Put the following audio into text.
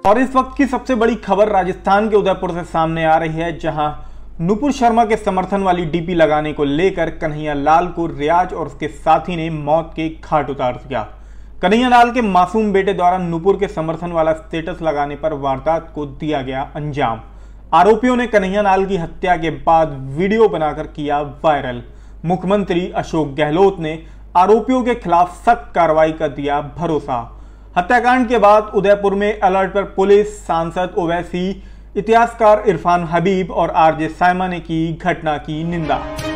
और इस वक्त की सबसे बड़ी खबर राजस्थान के उदयपुर से सामने आ रही है, जहां नुपुर शर्मा के समर्थन वाली डीपी लगाने को लेकर कन्हैया लाल को रियाज और उसके साथी ने मौत के घाट उतार दिया। कन्हैया लाल के मासूम बेटे द्वारा नुपुर के समर्थन वाला स्टेटस लगाने पर वारदात को दिया गया अंजाम। आरोपियों ने कन्हैया लाल की हत्या के बाद वीडियो बनाकर किया वायरल। मुख्यमंत्री अशोक गहलोत ने आरोपियों के खिलाफ सख्त कार्रवाई का दिया भरोसा। हत्याकांड के बाद उदयपुर में अलर्ट पर पुलिस, सांसद ओवैसी, इतिहासकार इरफान हबीब और आरजे सायमा ने की घटना की निंदा।